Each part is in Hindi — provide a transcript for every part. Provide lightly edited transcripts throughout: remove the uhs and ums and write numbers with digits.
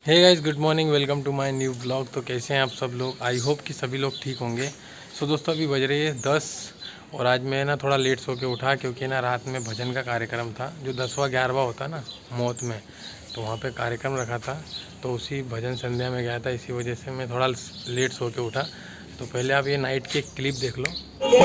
Hey guys, good morning, welcome to my new blog. तो कैसे हैं आप सब लोग? आई होप कि सभी लोग ठीक होंगे। सो दोस्तों, अभी बज रही है 10 और आज मैं ना थोड़ा लेट सो के उठा क्योंकि ना रात में भजन का कार्यक्रम था जो 10वां 11वां होता ना मौत में, तो वहाँ पे कार्यक्रम रखा था। तो उसी भजन संध्या में गया था, इसी वजह से मैं थोड़ा लेट सो के उठा। तो पहले आप ये नाइट की एक क्लिप देख लो।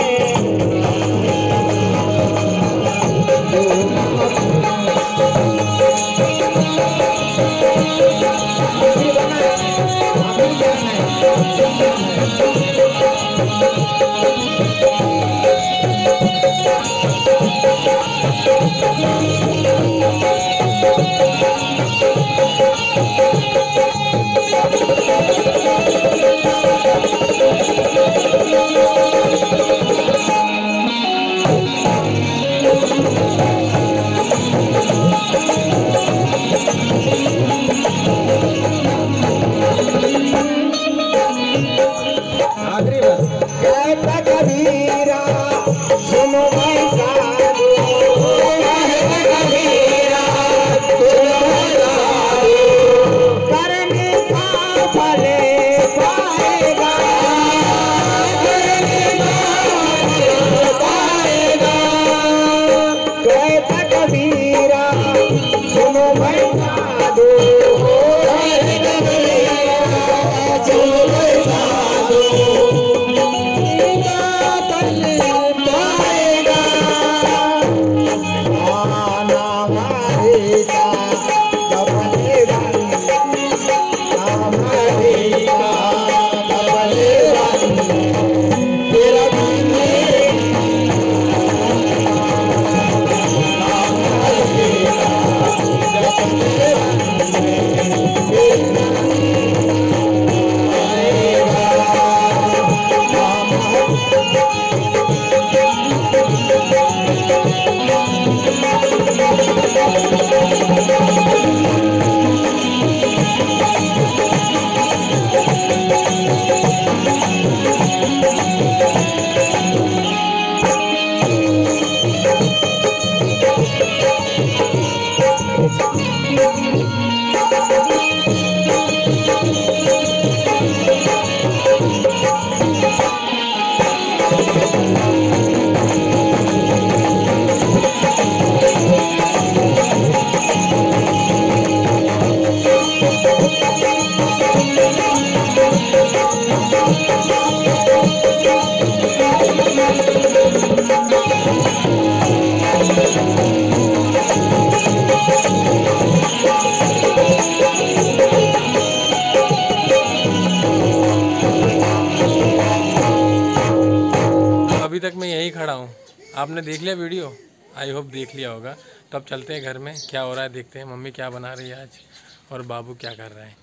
अभी तक मैं यहीं खड़ा हूँ। आपने देख लिया वीडियो? आई होप देख लिया होगा। तो अब चलते हैं घर में, क्या हो रहा है देखते हैं। मम्मी क्या बना रही है आज और बाबू क्या कर रहा है।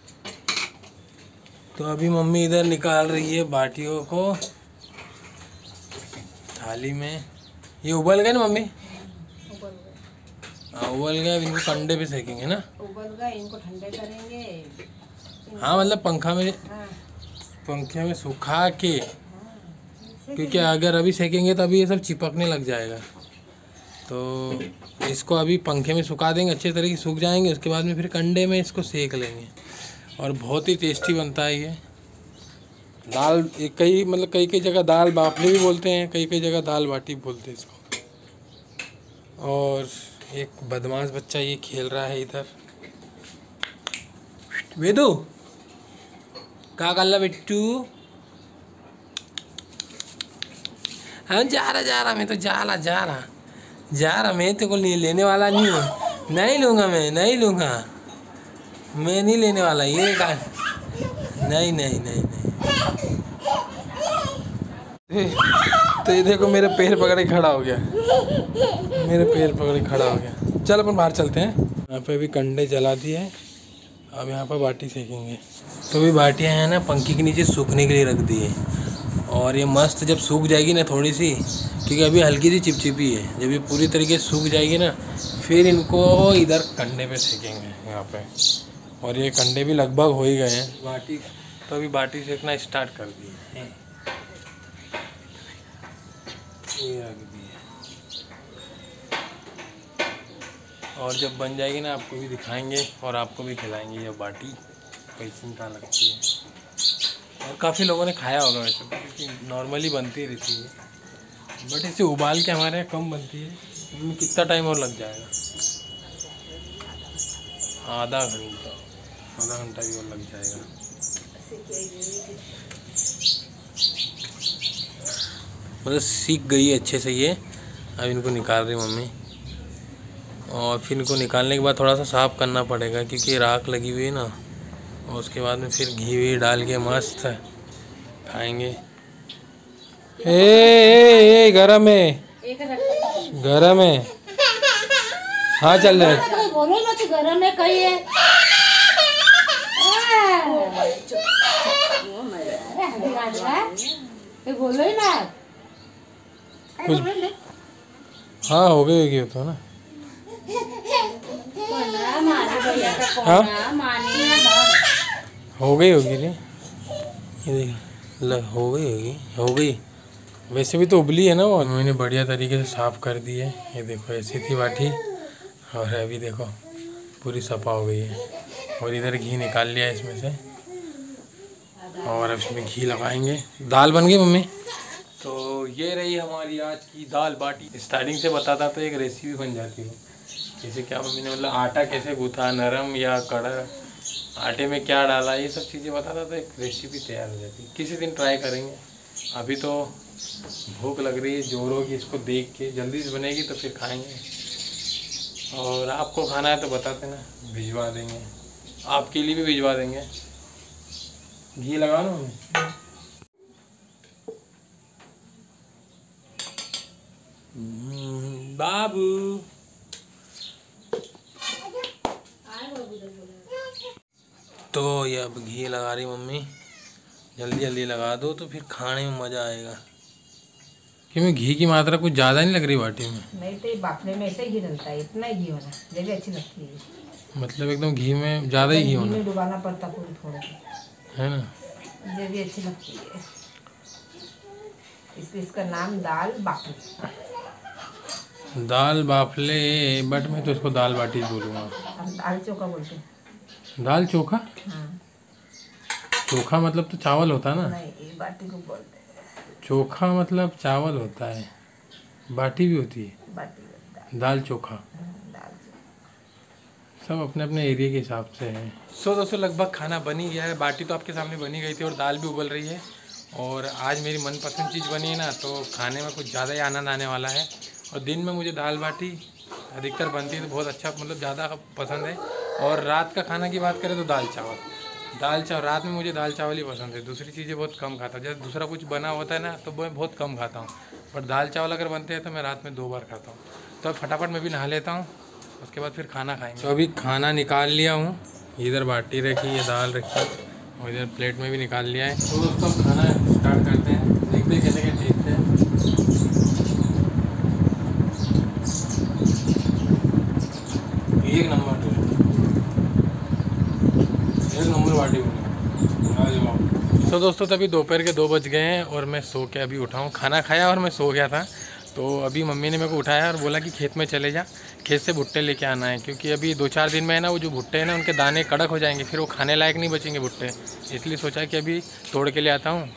तो अभी मम्मी इधर निकाल रही है बाटियों को थाली में। ये उबल गए ना मम्मी? हाँ उबल गए। अब इनको कंडे पे सेकेंगे ना? उबल गए, इनको ठंडे करेंगे। हाँ मतलब पंखे में सुखा के, क्योंकि अगर अभी सेकेंगे तो अभी ये सब चिपकने लग जाएगा। तो इसको अभी पंखे में सुखा देंगे, अच्छे तरीके से सूख जाएंगे। उसके बाद में फिर कंडे में इसको सेक लेंगे और बहुत ही टेस्टी बनता है ये दाल। कई कई जगह दाल बाफले भी बोलते हैं, कई जगह दाल बाटी बोलते हैं इसको। और एक बदमाश बच्चा ये खेल रहा है इधर। वेदू क्या कर रहा बिट्टू? हाँ जा रहा मैं तो जा रहा मैं तेरे को लेने वाला नहीं हूँ। नहीं लूँगा मैं नहीं लेने वाला ये का। नहीं। तो ये देखो मेरे पैर पकड़े खड़ा हो गया। चल अपन बाहर चलते हैं। यहाँ पे अभी कंडे जला दिए हैं, अब यहाँ पर बाटी सेकेंगे। तो भी बाटियाँ हैं ना पंखे के नीचे सूखने के लिए रख दी है। और ये मस्त जब सूख जाएगी ना थोड़ी सी, क्योंकि अभी हल्की सी चिपचिपी है, जब ये पूरी तरीके से सूख जाएगी ना फिर इनको इधर कंडे पे सेकेंगे यहाँ पे। और ये कंडे भी लगभग हो ही गए हैं। बाटी तो अभी बाटी सेकना स्टार्ट कर दी है। ये रख दी है और जब बन जाएगी ना आपको भी दिखाएंगे और आपको भी खिलाएंगे ये बाटी। स्पाइसी लगती है। और काफ़ी लोगों ने खाया होगा वैसे तो, क्योंकि नॉर्मली बनती रहती है, बट इसे उबाल के हमारे यहाँ कम बनती है। इनमें कितना टाइम और लग जाएगा? आधा घंटा भी और लग जाएगा। मतलब सीख गई है अच्छे से ये। अब इनको निकाल रही मम्मी, और फिर इनको निकालने के बाद थोड़ा सा साफ़ करना पड़ेगा क्योंकि राख लगी हुई है ना। और उसके बाद में फिर घी वी डाल के मस्त खाएंगे। ए गरम है, गरम है। हाँ चल रहा है। बोलो ना, तो गरम है कही है। बोलो ही ना कुछ। हाँ हो गई होगी तो ना। हाँ हो गई होगी रे, ये देख हो गई। वैसे भी तो उबली है ना वो। मैंने बढ़िया तरीके से साफ़ कर दी है। ये देखो ऐसी थी बाटी, और अभी देखो पूरी सफ़ा हो गई है। और इधर घी निकाल लिया इसमें से, और अब इसमें घी लगाएंगे। दाल बन गई मम्मी। तो ये रही हमारी आज की दाल बाटी। स्टार्टिंग से बताता तो एक रेसिपी बन जाती है। जैसे क्या मम्मी ने मतलब आटा कैसे गूँथा, नरम या कड़ा, आटे में क्या डाला, ये सब चीज़ें बताता तो एक रेसिपी तैयार हो जाती है। किसी दिन ट्राई करेंगे। अभी तो भूख लग रही है जोरों की, इसको देख के। जल्दी से बनेगी तो फिर खाएंगे। और आपको खाना है तो बताते ना, भिजवा देंगे। आपके लिए भी भिजवा देंगे। घी लगा लो हमें। बाबू तो ये अब घी लगा रही मम्मी। जल्दी जल्दी लगा दो तो फिर खाने में मज़ा आएगा। कि मैं घी की मात्रा कुछ ज़्यादा नहीं लग रही बाटी में? नहीं तो बाफले में ऐसे घी डलता है, इतना ही घी होना जब भी अच्छी लगती है। मतलब एकदम घी में ज़्यादा ही घी होना, घी में डुबाना पड़ता पूरी थोड़ा है ना, जब भी अच्छी लगती है। इसलिए इसका नाम दाल बाफले। दाल बाफले, बट मैं तो इसको दाल बाटी बोलूँगा। हम दाल चोखा बोलते हैं। दाल चोखा? हाँ। चोखा मतलब तो चावल होता है ना? नहीं, ये बाटी को बोलते हैं। चोखा मतलब चावल होता है, बाटी भी होती है। बाटी दाल चोखा दाल सब अपने अपने एरिया के हिसाब से है। सो दोस्तों लगभग खाना बन ही गया है। बाटी तो आपके सामने बनी गई थी और दाल भी उबल रही है। और आज मेरी मनपसंद चीज़ बनी है ना, तो खाने में कुछ ज़्यादा ही आनंद आने वाला है। और दिन में मुझे दाल बाटी अधिकतर बनती है तो बहुत अच्छा, मतलब ज़्यादा पसंद है। और रात का खाना की बात करें तो दाल चावल रात में मुझे दाल चावल ही पसंद है। दूसरी चीज़ें बहुत कम खाता हूँ। जैसे दूसरा कुछ बना होता है ना तो मैं बहुत कम खाता हूँ, बट दाल चावल अगर बनते हैं तो मैं रात में 2 बार खाता हूँ। तो अब फटाफट मैं भी नहा लेता हूँ, उसके बाद फिर खाना खाएंगे। तो अभी खाना निकाल लिया हूँ। इधर बाटी रखी है, दाल रखी, और इधर प्लेट में भी निकाल लिया है। तो दोस्तों खाना स्टार्ट करते हैं, देखते हैं कैसे क्या टेस्ट है। एक नंबर बाटी बनी। तो दोस्तों तभी दोपहर के 2 बज गए हैं और मैं सो के अभी उठा हूँ। खाना खाया और मैं सो गया था। तो अभी मम्मी ने मेरे को उठाया और बोला कि खेत में चले जा, खेत से भुट्टे लेके आना है, क्योंकि अभी 2-4 दिन में है ना वो जो भुट्टे हैं ना उनके दाने कड़क हो जाएंगे, फिर वो खाने लायक नहीं बचेंगे भुट्टे। इसलिए सोचा कि अभी तोड़ के ले आता हूँ।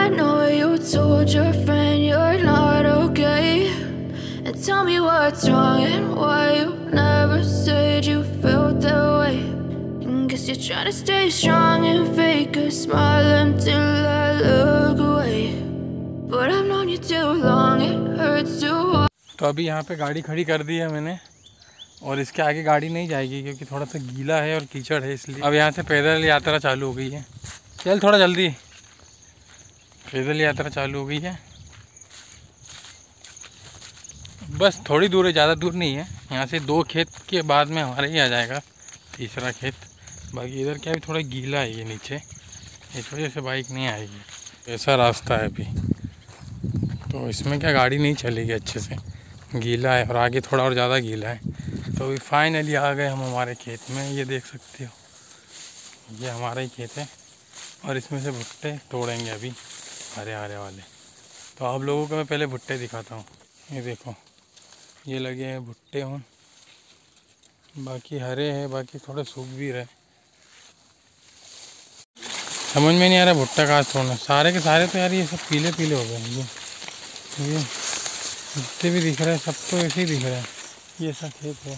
Guess you're trying to stay strong and fake a smile until I look away. But I've known you too long, it hurts to watch. तो अभी यहाँ पे गाड़ी खड़ी कर दी है मैंने, और इसके आगे गाड़ी नहीं जाएगी क्योंकि थोड़ा सा गीला है और कीचड़ है, इसलिए अब यहाँ से पैदल यात्रा चालू हो गई है। चल थोड़ा जल्दी, पैदल यात्रा चालू हो गई है। बस थोड़ी दूर है, ज़्यादा दूर नहीं है। यहाँ से 2 खेत के बाद में हमारे ही आ जाएगा तीसरा खेत। बाकी इधर क्या भी थोड़ा गीला है ये नीचे, इस वजह से बाइक नहीं आएगी। ऐसा रास्ता है अभी, तो इसमें क्या गाड़ी नहीं चलेगी अच्छे से, गीला है और आगे थोड़ा और ज़्यादा गीला है। तो अभी फाइनली आ गए हम हमारे खेत में। ये देख सकते हो, ये हमारा ही खेत है और इसमें से भुट्टे तोड़ेंगे अभी, हरे हरे वाले। तो आप लोगों को मैं पहले भुट्टे दिखाता हूँ। ये देखो, ये लगे हैं भुट्टे हों, बाकी हरे हैं, बाकी थोड़े सूख भी रहे। समझ में नहीं आ रहा भुट्टा कहाँ से तोड़ना। सारे के सारे तो यार ये सब पीले पीले हो गए। ये जितने भी दिख रहे हैं सब तो ऐसे ही दिख रहे हैं। ये ऐसा खेत है,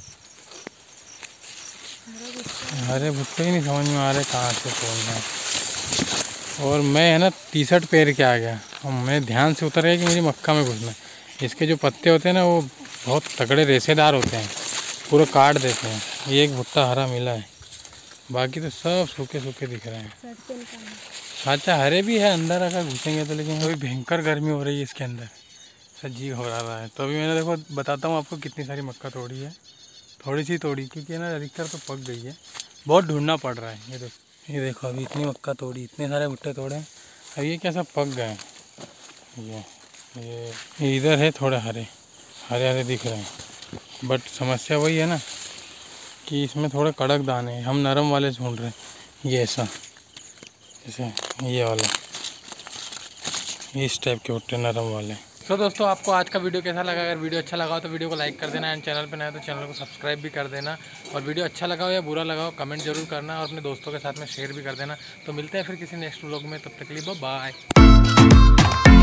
हरे भुट्टे ही नहीं समझ में आ रहे कहाँ से तोड़ना है। और मैं है ना टी-शर्ट पहन के आ गया और मैं ध्यान से उतर गया कि मुझे मक्का में घुसना है। इसके जो पत्ते होते हैं ना वो बहुत तगड़े रेशेदार होते हैं, पूरा काट देते हैं। ये एक भुट्टा हरा मिला है, बाकी तो सब सूखे सूखे दिख रहे हैं। अच्छा हरे भी है अंदर अगर घुसेंगे तो, लेकिन अभी भयंकर गर्मी हो रही है इसके अंदर, सजी हो रहा है। तो अभी मैंने देखो बताता हूँ आपको कितनी सारी मक्का तोड़ी है। थोड़ी सी तोड़ी क्योंकि ना अधिकतर तो पक गई है, बहुत ढूंढना पड़ रहा है। ये देखो अभी इतनी मक्का तोड़ी, इतने सारे भुट्टे तोड़े, अब ये क्या सब पक गए। ये इधर है थोड़े हरे हरे हरे दिख रहे हैं, बट समस्या वही है ना कि इसमें थोड़े कड़क दाने हैं। हम नरम वाले ढूंढ रहे हैं, ये ऐसा जैसे ये वाला, इस टाइप के भुट्टे नरम वाले। तो दोस्तों आपको आज का वीडियो कैसा लगा? अगर वीडियो अच्छा लगा हो तो वीडियो को लाइक कर देना, एंड चैनल पर नया तो चैनल को सब्सक्राइब भी कर देना। और वीडियो अच्छा लगा हो या बुरा लगा हो कमेंट जरूर करना, और अपने दोस्तों के साथ में शेयर भी कर देना। तो मिलते हैं फिर किसी नेक्स्ट व्लॉग में, तब तक के लिए बाय।